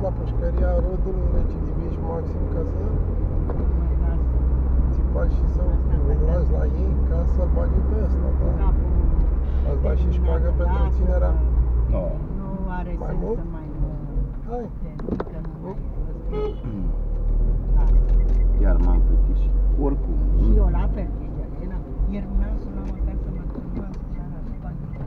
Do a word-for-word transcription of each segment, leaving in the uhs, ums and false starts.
la pușcăria rodului recidiviști maxim ca să țipați și să îl lași la ei ca să-l bage pe ăsta, da? Ați dat și șpagă pentru ținerea? Nu. Nu are Mai sens mult? să mai Hai. încă nu mai Chiar m-am plictisit. Oricum. și eu la fel, Elena. Ieri n-am sunat măcar să mă întâlnesc seara și bani că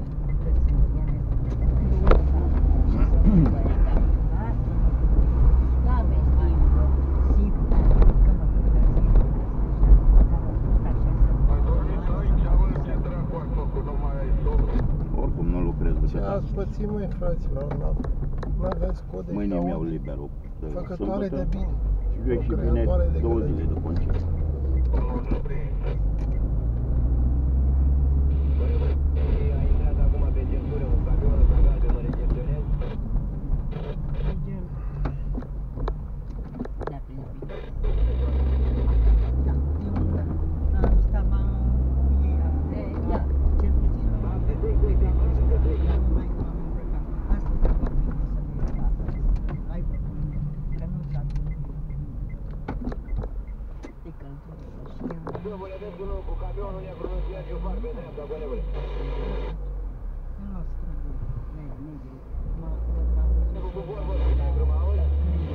Oricum nu lucrez Ce ați pățit, măi, fraților? N-aveți cod de mâine caut? mi-au liber o Făcătoare de bine. Și eu și vine Creatoare de două gălăgi. zile de concert. Cu camionul negru nu știa ce fac pe dreapta, colegule. Cu vorbă cu negru, mă auzi?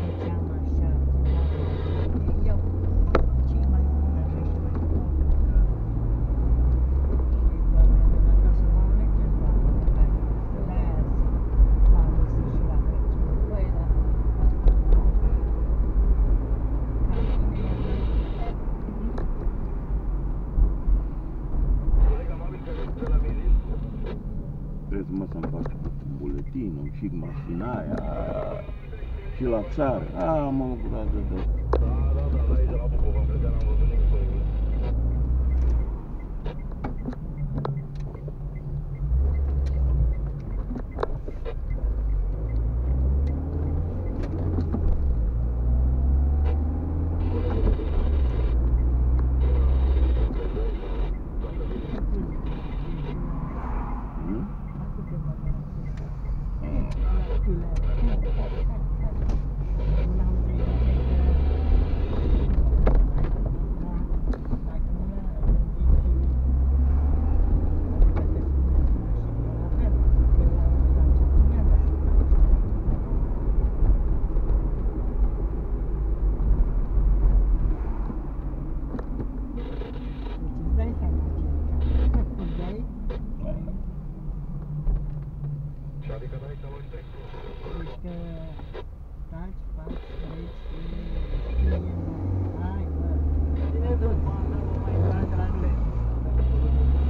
Trebuie mă să-mi fac buletinul și mașina aia și la țară. A, mă, o groază de... Da, da, da, la aici la Bucova, am plecat, n-am văzut nimic. Adică n-ai să luai textul. Deci că taci, faci, treci, știe, hai, bă. Cine-ți-o bani, nu mai tragi la mine.